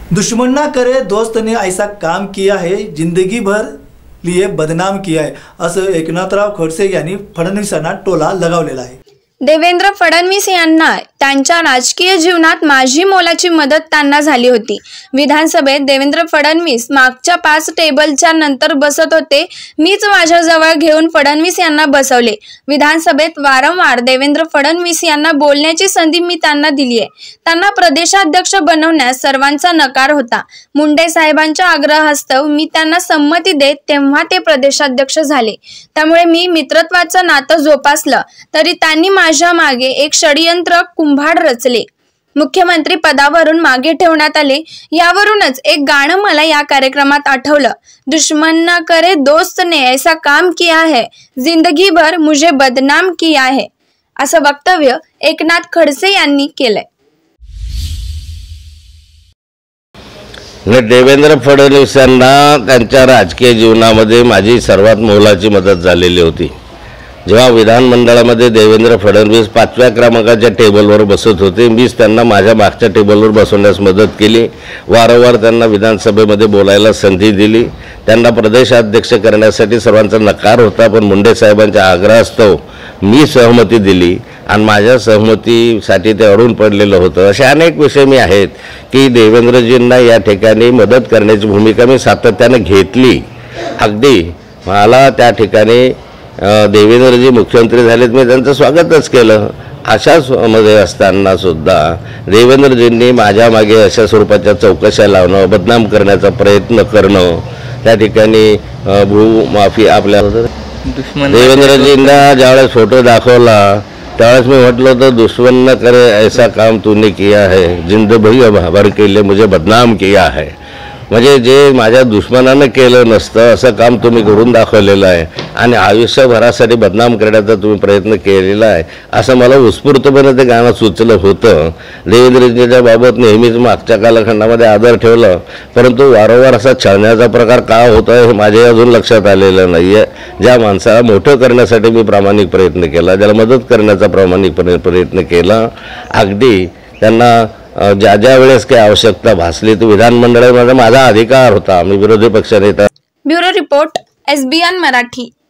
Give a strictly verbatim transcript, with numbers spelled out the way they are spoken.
दुश्मन ना करे दोस्त ने ऐसा काम किया है, जिंदगी भर लिए बदनाम किया है, असं एकनाथराव खडसे यांनी फडणवीसांना टोला लगावलेला आहे। देवेंद्र फडणवीस यांना त्यांच्या राजकीय जीवनात माझी मोलाची मदत त्यांना झाली होती। विधानसभेत देवेंद्र फडणवीस मागच्या पाच टेबलच्या नंतर बसत होते, मीच माझ्या जवळ घेऊन फडणवीस यांना बसवले। विधानसभेत वारंवार देवेंद्र फडणवीस यांना बोलण्याची संधी मी त्यांना दिली आहे। त्यांना प्रदेशाध्यक्ष बनवण्यास सर्वांचा नकार होता। मुंडे साहेबांच्या आग्रहास्तव मी त्यांना संमती देत तेव्हा ते प्रदेशाध्यक्ष झाले। त्यामुळे मी मित्रत्वाचं नातं जोपासलं तरी त्यांनी माझ्या मागे एक षडयंत्र कुंभाड रचले, मुख्यमंत्री पदावरून मागे ठेवण्यात आले। यावरूनच एक गाणं मला या कार्यक्रमात आठवलं, दुश्मन ना करे दोस्त ने ऐसा काम किया है, जिंदगी भर मुझे बदनाम किया है, असं वक्तव्य एकनाथ खडसे यांनी केलंय। देवेंद्र फडणवीस यांना त्यांच्या राजकीय जीवनामध्ये माझी सर्वात मोलाची मदत झालेली होती। जेव्हा विधानमंडळामध्ये देवेंद्र फडणवीस पाचव्या क्रमांकाच्या टेबलवर बसत होते, मीच त्यांना माझ्या मागच्या टेबलवर बसवण्यास मदत केली। वारंवार त्यांना विधानसभेमध्ये बोलायला संधी दिली। त्यांना प्रदेशाध्यक्ष करण्यासाठी सर्वांचा नकार होता, पण मुंडे साहेबांच्या आग्रहास्तव मी सहमती दिली आणि माझ्या सहमतीसाठी ते अडून पडलेलं होतं। असे अनेक विषय मी आहेत की देवेंद्रजींना या ठिकाणी मदत करण्याची भूमिका मी सातत्याने घेतली। अगदी मला त्या ठिकाणी देवेंद्रजी मुख्यमंत्री झालेत, मी त्यांचं स्वागतच केलं। अशाच मध्ये असताना सुद्धा देवेंद्रजींनी माझ्या मागे अशा स्वरूपाच्या चौकशा लावणं, बदनाम करण्याचा प्रयत्न करणं, त्या ठिकाणी भूमाफी आपल्या देवेंद्रजींना ज्यावेळेस फोटो दाखवला त्यावेळेस मी म्हटलं होतं, दुश्मन न करे ऐसा काम तूने किया है, जिंदगी भर के लिए मुझे बदनाम किया है। म्हणजे जे माझ्या दुश्मनानं केलं नसतं असं काम तुम्ही करून दाखवलेलं आहे आणि आयुष्यभरासाठी बदनाम करण्याचा तुम्ही प्रयत्न केलेला आहे, असं मला उत्स्फूर्तपणे ते गाणं सुचलं होतं। देवेंद्रजींच्या बाबत नेहमीच मागच्या कालखंडामध्ये आदर ठेवलं, परंतु वारंवार असा छळण्याचा प्रकार का होता हे माझ्या अजून लक्षात आलेलं नाही आहे। ज्या माणसाला मोठं करण्यासाठी मी प्रामाणिक प्रयत्न केला, ज्याला मदत करण्याचा प्रामाणिकपणे प्रयत्न केला, अगदी त्यांना ज्या ज्या वेळेस काही आवश्यकता भासली तर विधानमंडळामध्ये माझा अधिकार होता, मी विरोधी पक्षनेता। Bureau report, SBN Marathi.